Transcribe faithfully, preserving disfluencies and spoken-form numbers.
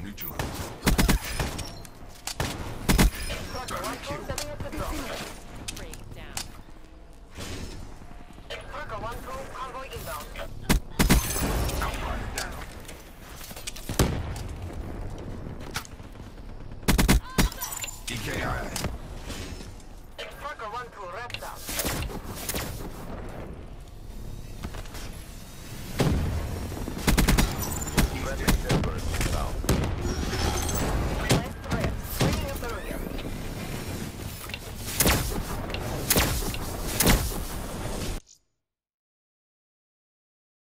neutralized. Target killed. Setting up the drone. Break down. Cargo one two, convoy inbound. Outrider down. E K I